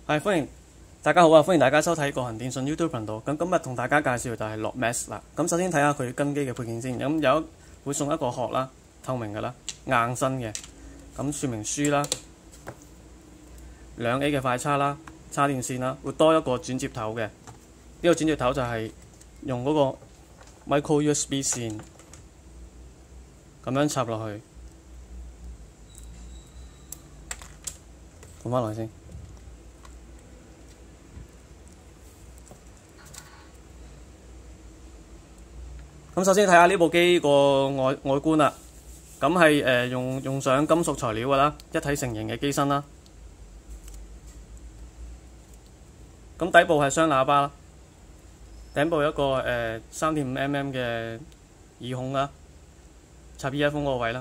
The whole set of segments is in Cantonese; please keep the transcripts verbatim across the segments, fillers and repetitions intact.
係歡迎大家好啊！歡迎大家收睇個人電訊 YouTube 頻道。咁今日同大家介紹就係 LogMax 啦。咁首先睇下佢跟機嘅配件先。咁有會送一個殼啦，透明嘅啦，硬身嘅。咁說明書啦，兩 A 嘅快叉啦，叉電線啦，會多一個轉接頭嘅。呢、這個轉接頭就係用嗰個 Micro U S B 線咁樣插落去，放翻落去先。咁首先睇下呢部機個外外觀啦，咁係誒用用上金屬材料㗎啦，一體成型嘅機身啦。咁底部係雙喇叭啦，頂部一個誒三點五 mm 嘅耳孔啦，插 earphone 嗰個位啦。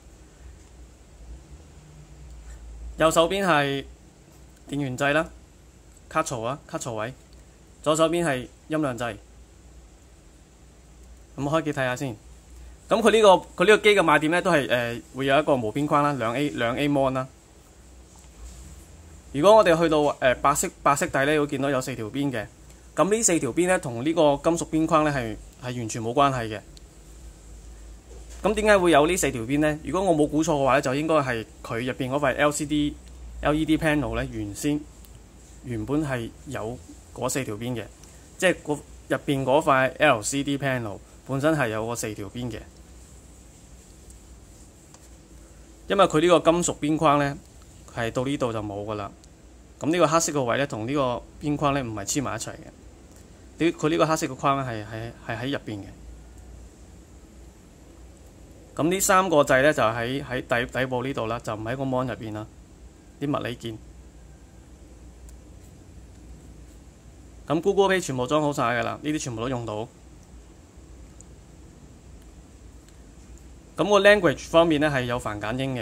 右手邊係電源掣啦，卡槽啊，卡槽位。左手邊係音量掣。咁開機睇下先。咁佢呢個佢呢個機嘅賣點咧，都係誒、呃、會有一個無邊框啦，兩 A 兩 A mon 啦。如果我哋去到誒、呃、白色白色底咧，會見到有四條邊嘅。咁呢四條邊咧，同呢個金屬邊框咧係係完全冇關係嘅。咁點解會有呢四條邊咧？如果我冇估錯嘅話咧，就應該係佢入邊嗰塊 L C D L E D panel 咧，原先原本係有嗰四條邊嘅，即係入邊嗰塊 L C D panel。本身係有個四條邊嘅，因為佢呢個金屬邊框呢，係到呢度就冇噶啦。咁呢個黑色個位呢，同呢個邊框呢唔係黐埋一齊嘅。佢呢個黑色個框呢係係係喺入邊嘅。咁呢三個掣呢，就喺喺底底部呢度啦，就唔喺個 mon 入邊啦。啲物理鍵。咁 Google Pay 全部裝好晒噶啦，呢啲全部都用到。咁個 language 方面咧係有繁簡英嘅。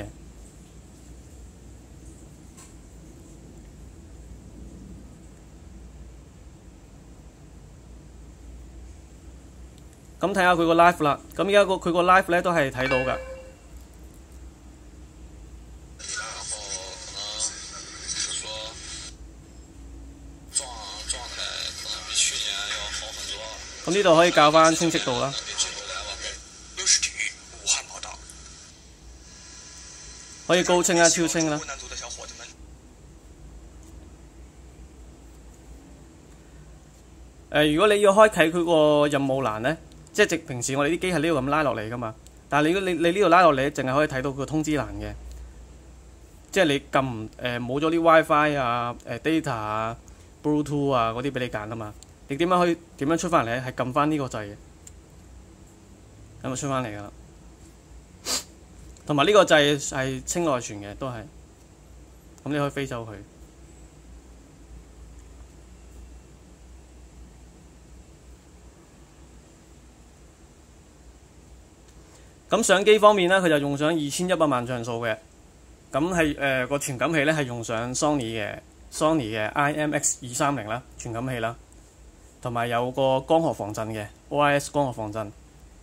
咁睇下佢個 live 啦。咁而家個佢個 live 咧都係睇到㗎。咁呢度可以校翻清晰度啦。可以高清啊、超清啦。誒，如果你要開啟佢個任務欄呢，即係直平時我哋啲機係呢度咁拉落嚟噶嘛。但係你你你呢度拉落嚟，淨係可以睇到佢個通知欄嘅。即係你撳誒冇咗啲 WiFi 啊、誒 data 啊、Bluetooth 啊嗰啲俾你揀啊嘛。你點樣可以點樣出翻嚟咧？係撳翻呢個掣嘅，咁就出翻嚟噶啦。同埋呢個掣係清內存嘅，都係，咁你可以飛走佢。咁相機方面呢，佢就用上二千一百萬像素嘅，咁係誒個傳感器呢係用上 Sony 嘅 Sony 嘅 I M X 二三零啦，傳感器啦，同埋有個光學防震嘅 O I S 光學防震。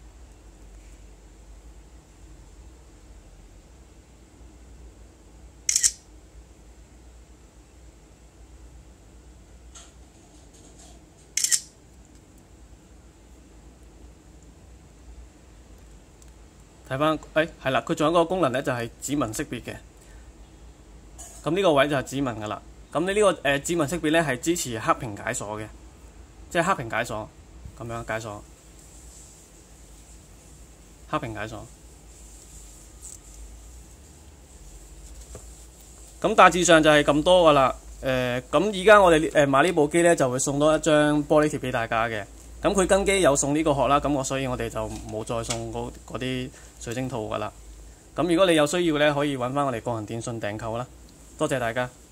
睇翻，誒係啦，佢仲有一個功能咧，就係指紋識別嘅。咁呢個位就係指紋噶啦。咁你呢個誒、呃、指紋識別咧係支持黑屏解鎖嘅，即係黑屏解鎖咁樣解鎖，黑屏解鎖。咁大致上就係咁多噶啦。誒咁而家我哋誒買呢部機咧就會送多一張玻璃貼俾大家嘅。咁佢跟機有送呢個殼啦，咁我所以我哋就冇再送嗰啲水晶套噶啦。咁如果你有需要咧，可以揾翻我哋個人電訊訂購啦。多謝大家。